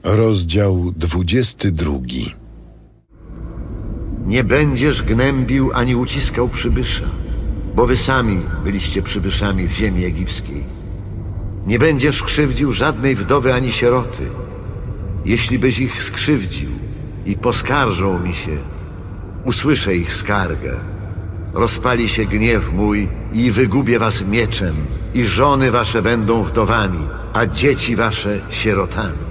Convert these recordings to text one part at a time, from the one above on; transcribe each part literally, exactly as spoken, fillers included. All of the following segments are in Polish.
Rozdział dwudziesty drugi. Nie będziesz gnębił ani uciskał przybysza, bo wy sami byliście przybyszami w ziemi egipskiej. Nie będziesz krzywdził żadnej wdowy ani sieroty. Jeśli byś ich skrzywdził i poskarżą mi się, usłyszę ich skargę. Rozpali się gniew mój i wygubię was mieczem, i żony wasze będą wdowami, a dzieci wasze sierotami.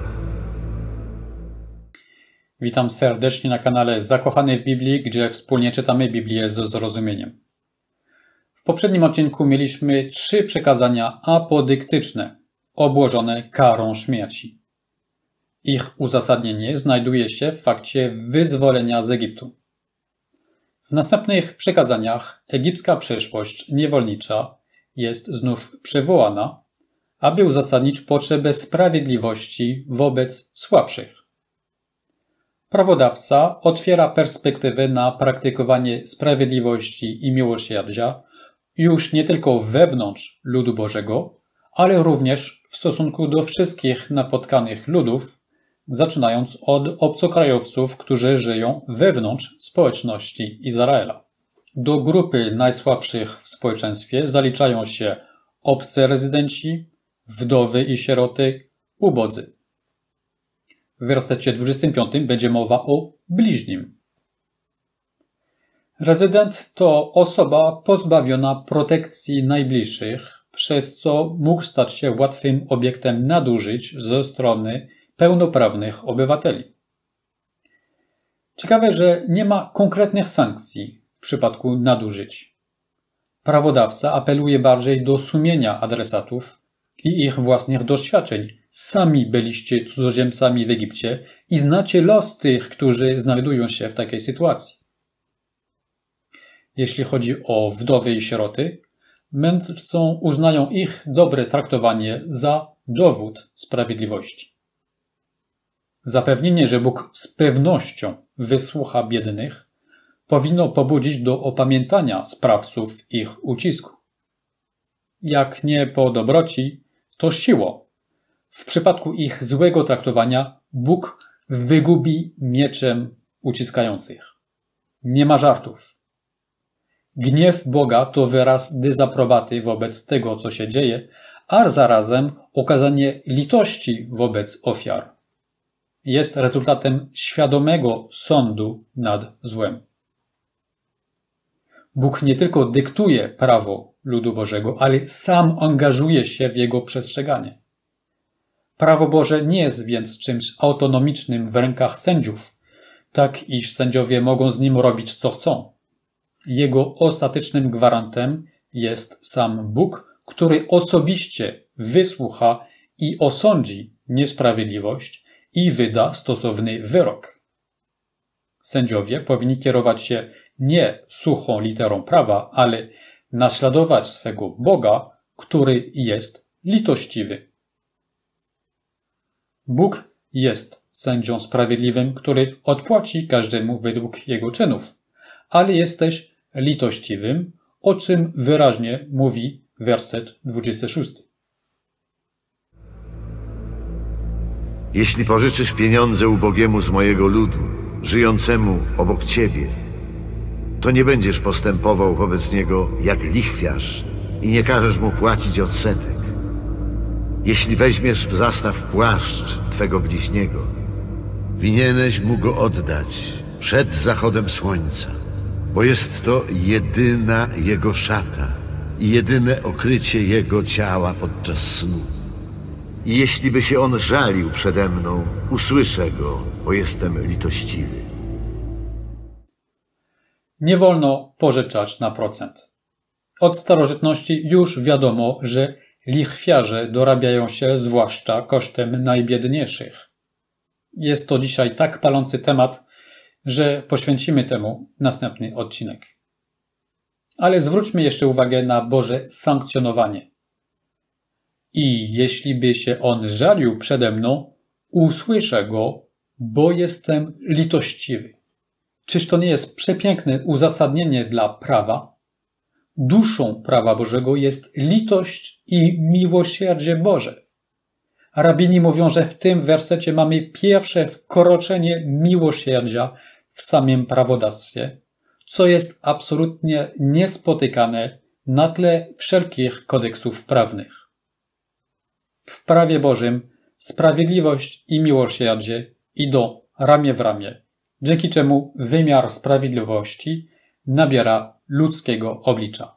Witam serdecznie na kanale Zakochany w Biblii, gdzie wspólnie czytamy Biblię ze zrozumieniem. W poprzednim odcinku mieliśmy trzy przekazania apodyktyczne, obłożone karą śmierci. Ich uzasadnienie znajduje się w fakcie wyzwolenia z Egiptu. W następnych przekazaniach egipska przeszłość niewolnicza jest znów przywołana, aby uzasadnić potrzebę sprawiedliwości wobec słabszych. Prawodawca otwiera perspektywę na praktykowanie sprawiedliwości i miłosierdzia już nie tylko wewnątrz ludu Bożego, ale również w stosunku do wszystkich napotkanych ludów, zaczynając od obcokrajowców, którzy żyją wewnątrz społeczności Izraela. Do grupy najsłabszych w społeczeństwie zaliczają się obcy rezydenci, wdowy i sieroty, ubodzy. W wersecie dwudziestym piątym będzie mowa o bliźnim. Rezydent to osoba pozbawiona protekcji najbliższych, przez co mógł stać się łatwym obiektem nadużyć ze strony pełnoprawnych obywateli. Ciekawe, że nie ma konkretnych sankcji w przypadku nadużyć. Prawodawca apeluje bardziej do sumienia adresatów i ich własnych doświadczeń. Sami byliście cudzoziemcami w Egipcie i znacie los tych, którzy znajdują się w takiej sytuacji. Jeśli chodzi o wdowy i sieroty, mędrcą uznają ich dobre traktowanie za dowód sprawiedliwości. Zapewnienie, że Bóg z pewnością wysłucha biednych, powinno pobudzić do opamiętania sprawców ich ucisku. Jak nie po dobroci, to siłą. W przypadku ich złego traktowania Bóg wygubi mieczem uciskających. Nie ma żartów. Gniew Boga to wyraz dezaprobaty wobec tego, co się dzieje, a zarazem okazanie litości wobec ofiar. Jest rezultatem świadomego sądu nad złem. Bóg nie tylko dyktuje prawo ludu Bożego, ale sam angażuje się w jego przestrzeganie. Prawo Boże nie jest więc czymś autonomicznym w rękach sędziów, tak iż sędziowie mogą z nim robić co chcą. Jego ostatecznym gwarantem jest sam Bóg, który osobiście wysłucha i osądzi niesprawiedliwość i wyda stosowny wyrok. Sędziowie powinni kierować się nie suchą literą prawa, ale naśladować swego Boga, który jest litościwy. Bóg jest sędzią sprawiedliwym, który odpłaci każdemu według jego czynów, ale jest też litościwym, o czym wyraźnie mówi werset dwudziesty szósty. Jeśli pożyczysz pieniądze ubogiemu z mojego ludu, żyjącemu obok ciebie, to nie będziesz postępował wobec niego jak lichwiarz i nie każesz mu płacić odsetek. Jeśli weźmiesz w zastaw płaszcz twego bliźniego, winieneś mu go oddać przed zachodem słońca, bo jest to jedyna jego szata i jedyne okrycie jego ciała podczas snu. I jeśli by się on żalił przede mną, usłyszę go, bo jestem litościwy. Nie wolno pożyczać na procent. Od starożytności już wiadomo, że lichwiarze dorabiają się zwłaszcza kosztem najbiedniejszych. Jest to dzisiaj tak palący temat, że poświęcimy temu następny odcinek. Ale zwróćmy jeszcze uwagę na Boże sankcjonowanie. I jeśli by się on żalił przede mną, usłyszę go, bo jestem litościwy. Czyż to nie jest przepiękne uzasadnienie dla prawa? Duszą prawa Bożego jest litość i miłosierdzie Boże. Rabini mówią, że w tym wersecie mamy pierwsze wkroczenie miłosierdzia w samym prawodawstwie, co jest absolutnie niespotykane na tle wszelkich kodeksów prawnych. W prawie Bożym sprawiedliwość i miłosierdzie idą ramię w ramię, dzięki czemu wymiar sprawiedliwości nabiera ludzkiego oblicza.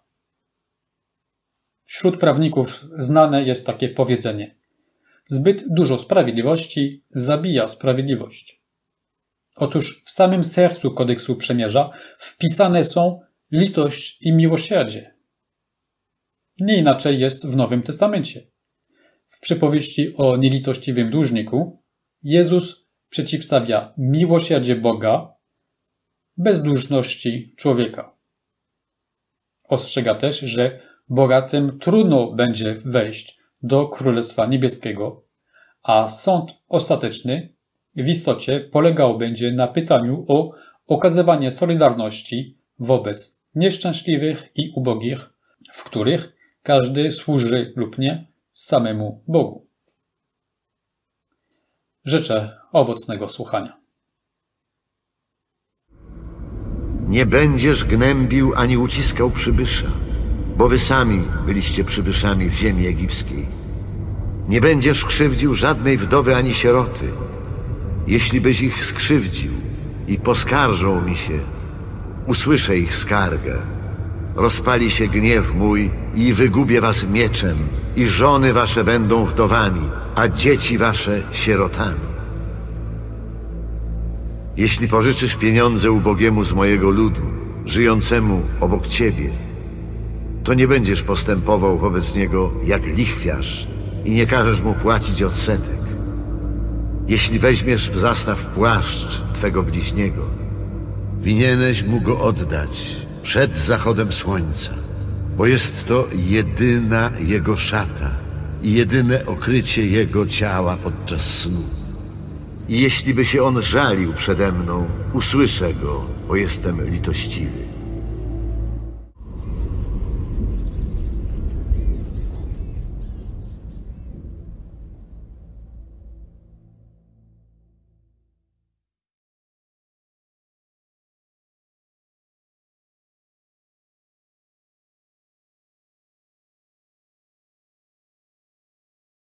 Wśród prawników znane jest takie powiedzenie: zbyt dużo sprawiedliwości zabija sprawiedliwość. Otóż w samym sercu kodeksu przymierza wpisane są litość i miłosierdzie. Nie inaczej jest w Nowym Testamencie. W przypowieści o nielitościwym dłużniku Jezus przeciwstawia miłosierdzie Boga bezduszności człowieka. Ostrzega też, że bogatym trudno będzie wejść do Królestwa Niebieskiego, a sąd ostateczny w istocie polegał będzie na pytaniu o okazywanie solidarności wobec nieszczęśliwych i ubogich, w których każdy służy lub nie samemu Bogu. Życzę owocnego słuchania. Nie będziesz gnębił ani uciskał przybysza, bo wy sami byliście przybyszami w ziemi egipskiej. Nie będziesz krzywdził żadnej wdowy ani sieroty. Jeśli byś ich skrzywdził i poskarżą mi się, usłyszę ich skargę. Rozpali się gniew mój i wygubię was mieczem, i żony wasze będą wdowami, a dzieci wasze sierotami. Jeśli pożyczysz pieniądze ubogiemu z mojego ludu, żyjącemu obok ciebie, to nie będziesz postępował wobec niego jak lichwiarz i nie każesz mu płacić odsetek. Jeśli weźmiesz w zastaw płaszcz twego bliźniego, Winieneś mu go oddać przed zachodem słońca, bo jest to jedyna jego szata i jedyne okrycie jego ciała podczas snu. i jeśli by się on żalił przede mną, usłyszę go, bo jestem litościwy.